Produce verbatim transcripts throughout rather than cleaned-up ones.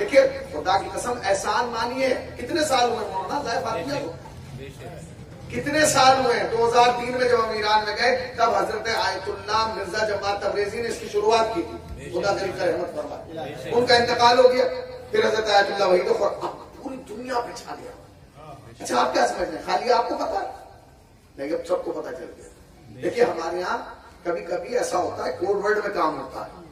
देखिए खुदा की कसम एहसान मानिए, कितने साल हुए मौलाना ज़ाहिर फातिमा को, कितने साल हुए। दो हजार तीन में जब हम ईरान में गए तब हजरत आयतुल्लाह मिर्जा जमात तबरेजी ने इसकी शुरुआत की थी, खुदा दिल का रहमत फरमाए। उनका इंतकाल हो गया, फिर हजरत आयतुल्लाह वही तो पूरी दुनिया पे छा गया। अच्छा आप क्या समझ रहे हैं, खाली आपको पता नहीं, अब सबको पता चल गया। देखिए हमारे यहाँ कभी कभी ऐसा होता है कोड वर्ड में काम होता है।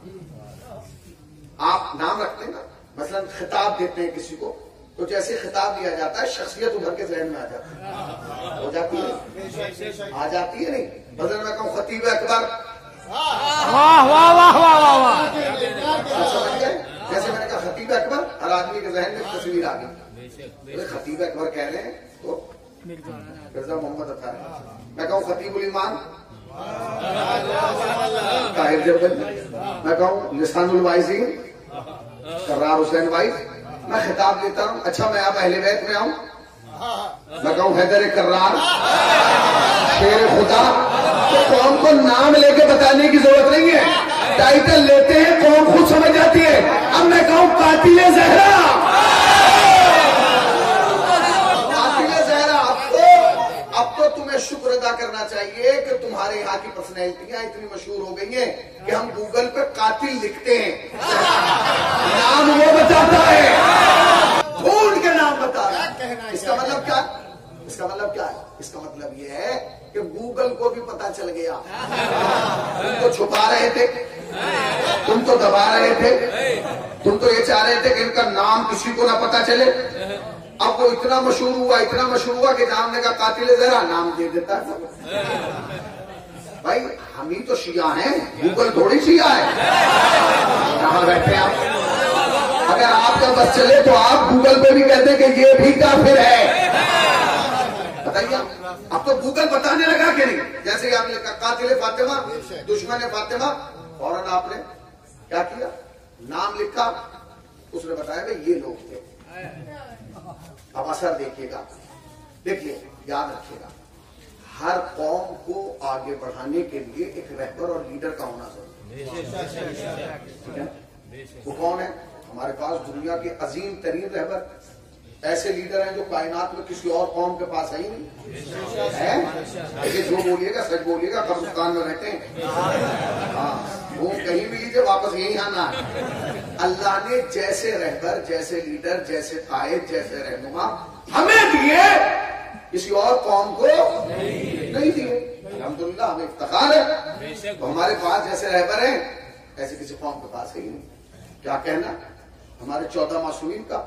आप नाम रखते हैं ना, मसलन खिताब देते हैं किसी को, तो जैसे खिताब दिया जाता है शख्सियत उभर के जहन में आ जाती है, हो जाती है, आ जाती है नहीं। मसलन मैं कहूँ खतीब अकबर, वाह वाह वाह वाह वाह वाह, समझ गए। जैसे मैंने कहा खतीब अकबर, हर आदमी के जहन में तस्वीर आ गई, खतीब अकबर कह रहे हैं तो मिर्जा मोहम्मद अता है। मैं कहूँ खतीबुल ईमान ताहिर जरबली, मैं कहूँ लिसानुल वाइज़ीन कर्रार हुसैन वाइज, मैं खिताब देता हूँ। अच्छा मैं आप अहले बैत में आऊं, मैं कहूँ हैदर कर्रार शेर खुदा, तो कौम को नाम लेके बताने की जरूरत नहीं है, टाइटल लेते हैं कौम खुद समझ जाती है। अब मैं कहूँ कातिले ज़हरा, कातिले ज़हरा, अब तो अब तो तुम्हें शुक्र अदा करना चाहिए कि तुम्हारे यहाँ की पर्सनैलिटियां इतनी मशहूर हो गई हैं कि हम गूगल पे कातिल लिखते हैं, नाम वो बताता है, ढूंढ के नाम बता रहा है। इसका मतलब क्या, इसका मतलब क्या है, इसका मतलब ये है कि गूगल को भी पता चल गया। तुम तो छुपा रहे थे, तुम तो दबा रहे थे, तुम तो ये चाह रहे थे कि इनका नाम किसी को ना पता चले। अब वो इतना मशहूर हुआ, इतना मशहूर हुआ कि नाम ने कहा कातिल ज़हरा, नाम दे देता है। भाई हम ही तो शिया हैं, गूगल थोड़ी शिया है। कहाँ बैठे आप, अगर आपका बस चले तो आप गूगल पे भी कहते कि ये भी काफिर है। बताइए अब तो गूगल बताने लगा कि नहीं। जैसे आपने कहा कातिल फातिमा, दुश्मन फातिमा, फौरन आपने क्या किया, नाम लिखा, उसने बताया भाई ये लोग थे। अब असर देखिएगा, देखिए याद रखिएगा, हर कौम को आगे बढ़ाने के लिए एक रहबर और लीडर का होना जरूरी है। वो कौन है, हमारे पास दुनिया के अजीम तरीन रहबर, ऐसे लीडर हैं जो कायनात में किसी और कौम के पास है ही नहीं है। लेकिन जो बोलिएगा सच बोलिएगा, कब्रिस्तान में रहते हैं। हाँ वो कहीं भी लीजिए वापस यही आना है। अल्लाह ने जैसे रहबर, जैसे लीडर, जैसे कायद, जैसे रहनुमा हमें दिए, किसी और कौम को नहीं दिए। अल्हम्दुलिल्लाह हमें इफ्तिखार है, तो हमारे पास जैसे रहबर हैं ऐसे किसी कौम के पास है ही नहीं। क्या कहना हमारे चौदह मासूमीन का,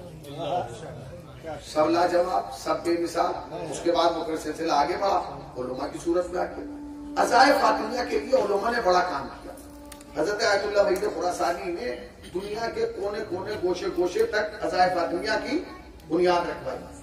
सब लाजवाब, सब बेमिसाल। उसके बाद वो सिलसिला आगे बढ़ा, उलमा की सूरत में आके अज़ाए फातिमिया के लिए उलमा ने बड़ा काम किया। हजरत आयतुल्लाह वहीद खुरासानी ने दुनिया के कोने कोने, गोशे गोशे तक अज़ाए फातिमिया की बुनियाद रखवाई।